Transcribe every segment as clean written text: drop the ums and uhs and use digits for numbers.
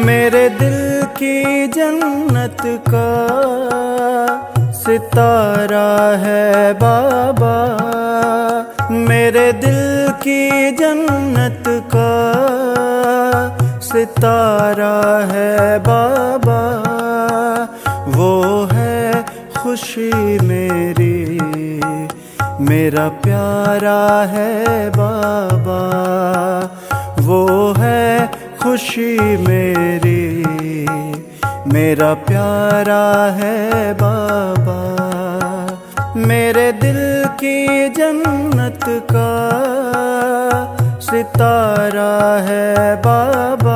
मेरे दिल की जन्नत का सितारा है बाबा, मेरे दिल की जन्नत का सितारा है बाबा। वो है खुशी मेरी, मेरा प्यारा है बाबा। वो है खुशी मेरी, मेरा प्यारा है बाबा। मेरे दिल की जन्नत का सितारा है बाबा।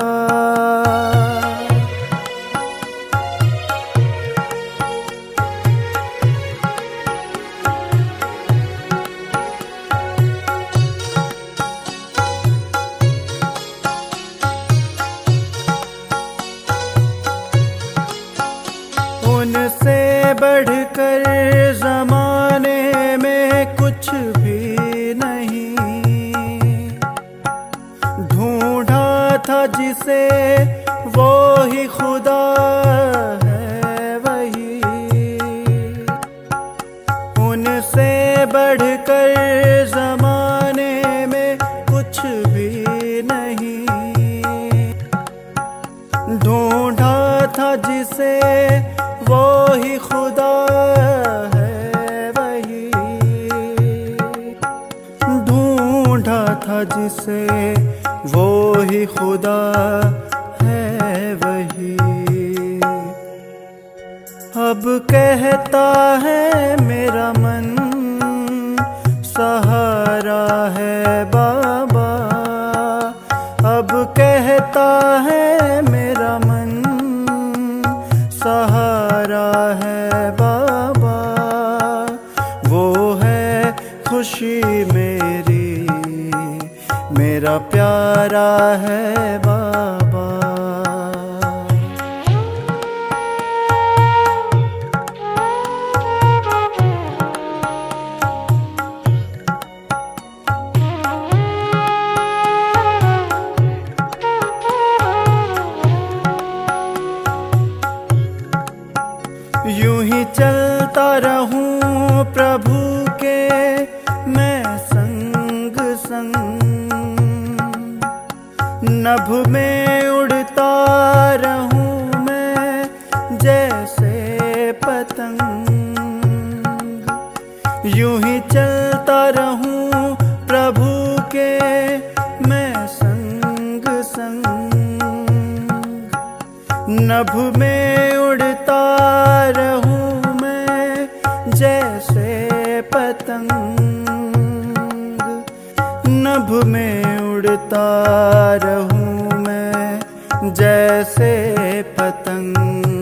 उनसे बढ़कर ज़माने में कुछ भी नहीं, ढूंढा था जिसे वो ही खुदा है वही। उनसे बढ़कर ज़माने में कुछ भी नहीं, ढूंढा था जिसे वो ही खुदा है वही। ढूंढा था जिसे वो ही खुदा है वही। अब कहता है मेरा मन सहारा है बाबा। अब कहता है मेरा मन सहारा है बाबा। वो है खुशी मेरी, मेरा प्यारा है बाबा। यूं ही चलता रहूं प्रभु के मैं संग संग, नभ में उड़ता रहूं मैं जैसे पतंग। यूं ही चलता रहूं प्रभु के मैं संग संग, नभ में उड़ता रहूं मैं जैसे पतंग। नभ में उड़ता रहूं मैं जैसे पतंग।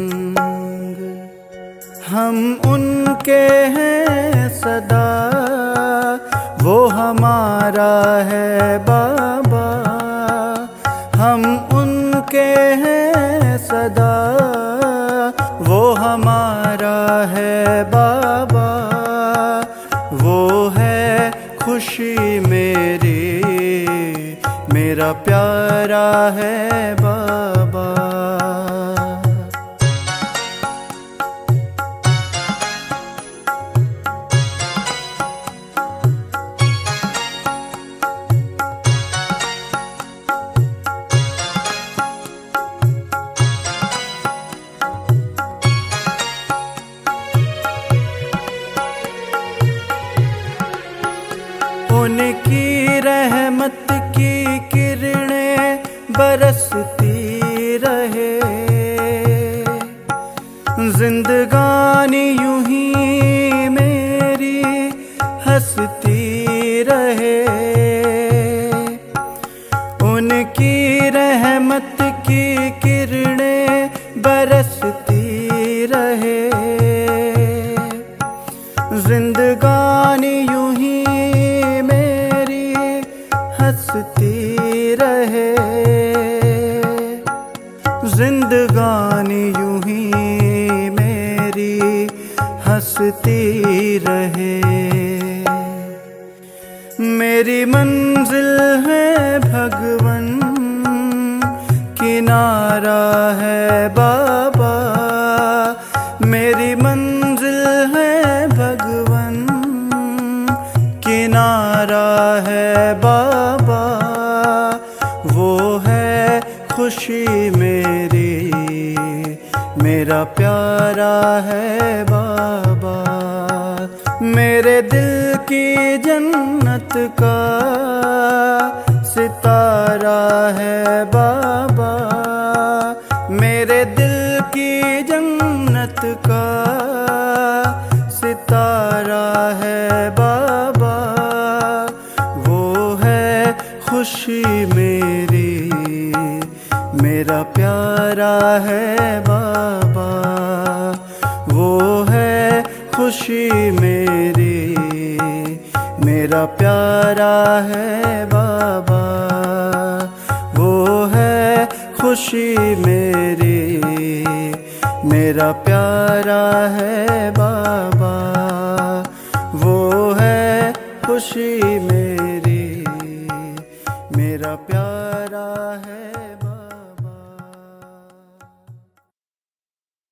हम उनके हैं सदा, वो हमारा है बाबा। हम उनके हैं सदा, वो हमारा है बाबा। वो है खुशी मेरी, मेरा प्यारा है बाबा। उनकी रहमत की किरणें बरसती रहे, जिंदगानी यूं ही मेरी हंसती रहे। उनकी रहमत की किरणें बरसती रहे, जिंदगानी यूं ही हंसती रहे। जिंदगानी यूं ही मेरी हंसती रहे। मेरी मंजिल है भगवन किनारा है बाबा, मेरी मंजिल है भगवन। किनारा है बाबा, वो है खुशी मेरी, मेरा प्यारा है बाबा। मेरे दिल की जन्नत का सितारा है बाबा, मेरे दिल की जन्नत का सितारा है बाबा। वो है खुशी मेरी, मेरा प्यारा है बाबा। वो है खुशी मेरी, मेरा प्यारा है बाबा। वो है खुशी मेरी, मेरा प्यारा है बाबा। वो है खुशी मेरी, मेरा प्यारा है।